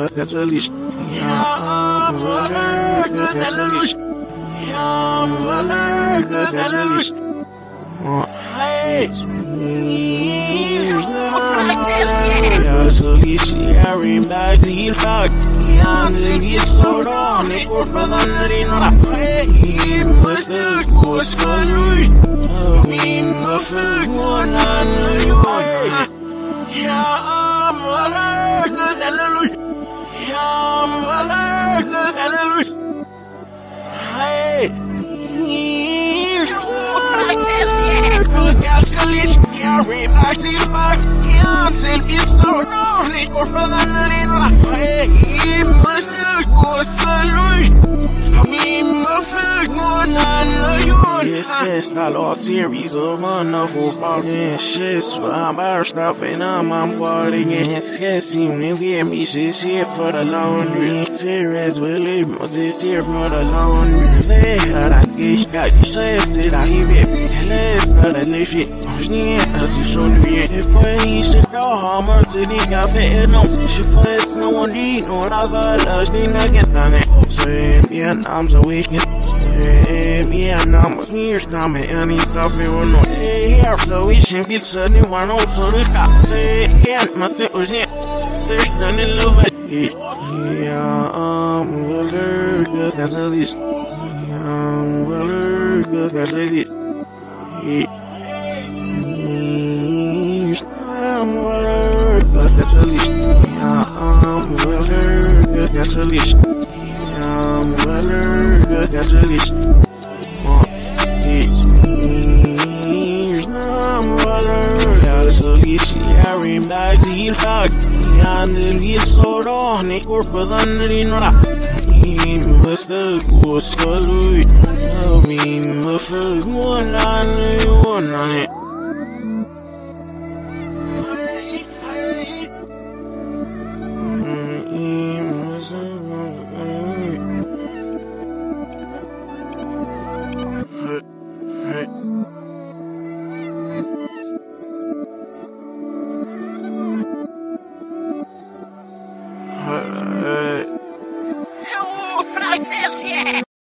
Natürlich. Ja, natürlich. Ja, natürlich. Hey, ja, solis, ja, remback, heel back. Ja, die so down, ik word me dan erin. Hey, was de koers van u? Me, me vergoen aan u. Ja, halleluja. Ja, halleluja. Hey, yes, not all series of wonderful fucking shits, but I'm better stuff and I'm falling in. Yes, you never get me shit for the laundry. Serious, we live, it's here for the laundry. I got you shit, I hear it. Let's not a lift it. As you show me, if I should go home, I'm to the cafe, no, she first, no one need, no, I've lost the nugget on it. So, yeah, I'm so wicked. Yeah, I'm a years now, man, and he's suffering with no hair, so we should be suddenly one on so the cop say, yeah, my thing was it. There's none in love. Yeah, well, good, that's at least. Yeah, well, good, that's at least. That's a leash. Well, good, that's a leash. Well, good, that's a leash. That's a leash. Yeah, remback, heel back. Yeah, the heel so down, ik word me dan erin. Was de koers van u? Me, me vergoen aan u.